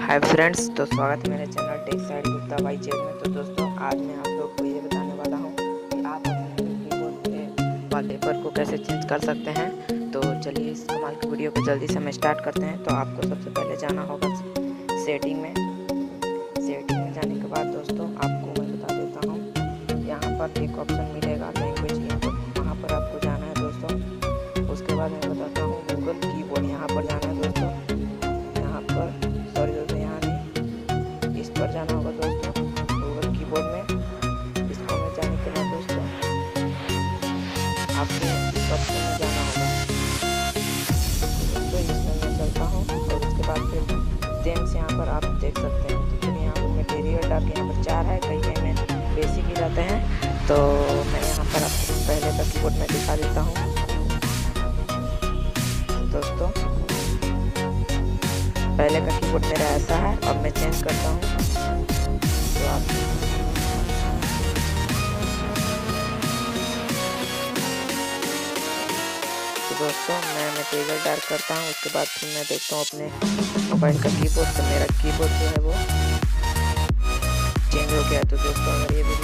Hi friends, तो स्वागत है मेरे चैनल टेक साइड गुप्ता भाई चैनल में। तो दोस्तों आज मैं आप लोग को ये बताने वाला हूँ कि आप अपने कीबोर्ड के वॉलपेपर को कैसे चेंज कर सकते हैं। तो चलिए इस कमाल की वीडियो को जल्दी से हम स्टार्ट करते हैं। तो आपको सबसे पहले जाना होगा सेटिंग में। सेटिंग में जाने के बाद दोस्तों आपको मैं बता देता हूँ, यहाँ पर एक ऑप्शन मिलेगा लैंग्वेज की, वहाँ पर आपको जाना है दोस्तों। उसके बाद मैं बताता हूँ गूगल कीबोर्ड, यहाँ पर जाना है दोस्तों। यहाँ पर इस पर जाना होगा दोस्तों गूगल कीबोर्ड में। इसको में जाने के बाद दोस्तों आपको इस ऑप्शन में जाना होगा। दोस्तों इसमें मैं चलता हूँ और उसके बाद फिर थीम्स यहाँ पर आप देख सकते हैं। तो फिर यहाँ पर मटेरियल डाल के यहाँ पर 4 है, कई में बेसिक ही रहते हैं। तो मैं यहाँ पर आपको पहले का कीबोर्ड में दिखा देता हूँ दोस्तों। पहले का कीबोर्ड मेरा ऐसा है, अब मैं चेंज करता हूँ। तो आप दोस्तों मैं मटेरियल डार्क करता हूँ। उसके बाद फिर मैं देखता हूँ अपने मोबाइल का कीबोर्ड। तो मेरा कीबोर्ड जो है वो चेंज हो गया। तो दोस्तों अगर ये